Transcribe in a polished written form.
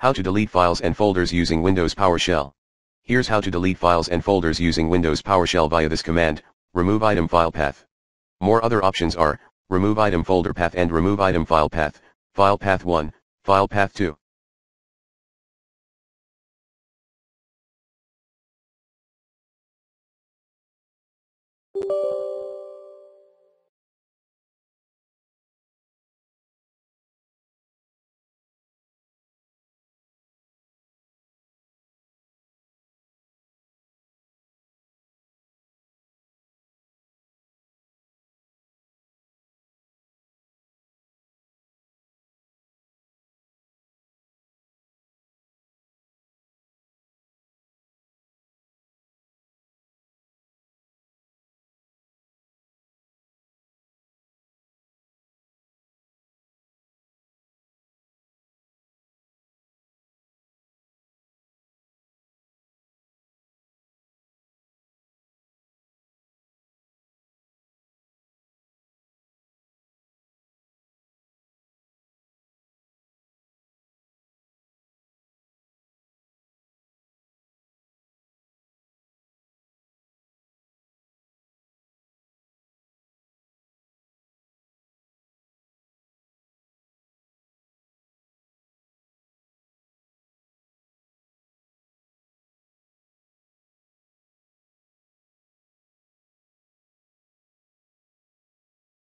How to delete files and folders using Windows PowerShell. Here's how to delete files and folders using Windows PowerShell via this command: remove item file path. More other options are remove item folder path and remove item file path, file path 1, file path 2.